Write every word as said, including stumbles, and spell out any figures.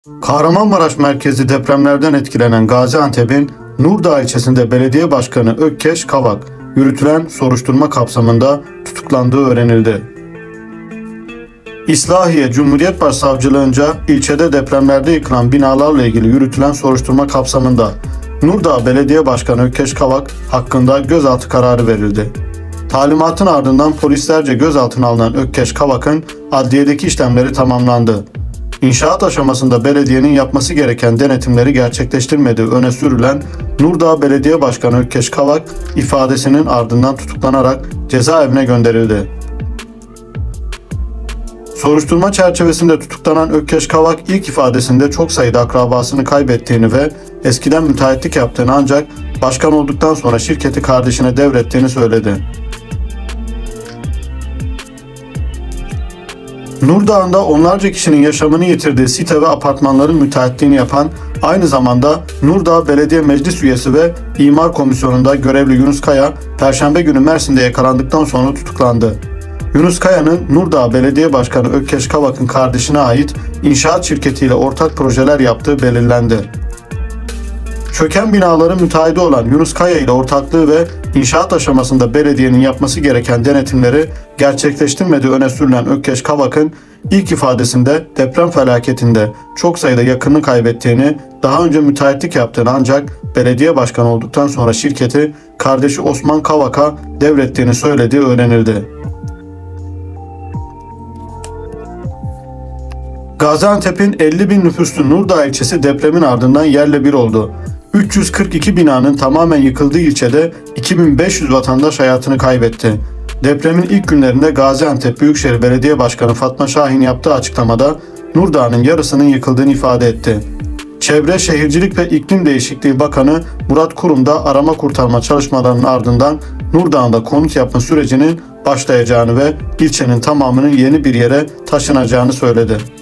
Kahramanmaraş merkezli depremlerden etkilenen Gaziantep'in Nurdağ ilçesinde belediye başkanı Ökkeş Kavak yürütülen soruşturma kapsamında tutuklandığı öğrenildi. İslahiye Cumhuriyet Başsavcılığınca ilçede depremlerde yıkılan binalarla ilgili yürütülen soruşturma kapsamında Nurdağ Belediye Başkanı Ökkeş Kavak hakkında gözaltı kararı verildi. Talimatın ardından polislerce gözaltına alınan Ökkeş Kavak'ın adliyedeki işlemleri tamamlandı. İnşaat aşamasında belediyenin yapması gereken denetimleri gerçekleştirmediği öne sürülen Nurdağ Belediye Başkanı Ökkeş Kavak ifadesinin ardından tutuklanarak cezaevine gönderildi. Soruşturma çerçevesinde tutuklanan Ökkeş Kavak ilk ifadesinde çok sayıda akrabasını kaybettiğini ve eskiden müteahhitlik yaptığını ancak başkan olduktan sonra şirketi kardeşine devrettiğini söyledi. Nurdağ'da onlarca kişinin yaşamını yitirdiği site ve apartmanların müteahhitliğini yapan, aynı zamanda Nurdağ Belediye Meclis Üyesi ve İmar Komisyonu'nda görevli Yunus Kaya, Perşembe günü Mersin'de yakalandıktan sonra tutuklandı. Yunus Kaya'nın Nurdağ Belediye Başkanı Ökkeş Kavak'ın kardeşine ait inşaat şirketiyle ortak projeler yaptığı belirlendi. Çöken binaların müteahhidi olan Yunus Kaya ile ortaklığı ve inşaat aşamasında belediyenin yapması gereken denetimleri gerçekleştirmediği öne sürülen Ökkeş Kavak'ın ilk ifadesinde deprem felaketinde çok sayıda yakınını kaybettiğini, daha önce müteahhitlik yaptığını ancak belediye başkanı olduktan sonra şirketi kardeşi Osman Kavak'a devrettiğini söylediği öğrenildi. Gaziantep'in elli bin nüfuslu Nurdağ ilçesi depremin ardından yerle bir oldu. üç yüz kırk iki binanın tamamen yıkıldığı ilçede iki bin beş yüz vatandaş hayatını kaybetti. Depremin ilk günlerinde Gaziantep Büyükşehir Belediye Başkanı Fatma Şahin yaptığı açıklamada Nurdağ'ın yarısının yıkıldığını ifade etti. Çevre, Şehircilik ve İklim Değişikliği Bakanı Murat Kurum da arama kurtarma çalışmalarının ardından Nurdağ'da konut yapma sürecinin başlayacağını ve ilçenin tamamının yeni bir yere taşınacağını söyledi.